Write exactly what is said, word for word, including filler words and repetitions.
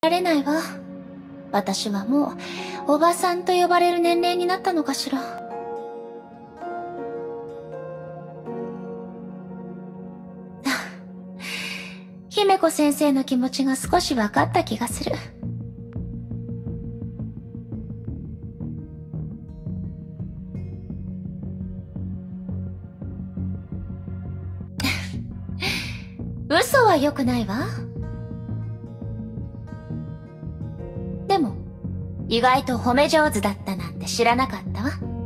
られないわ。私はもう、おばさんと呼ばれる年齢になったのかしら。姫子先生の気持ちが少し分かった気がする。嘘は良くないわ。でも、意外と褒め上手だったなんて知らなかったわ。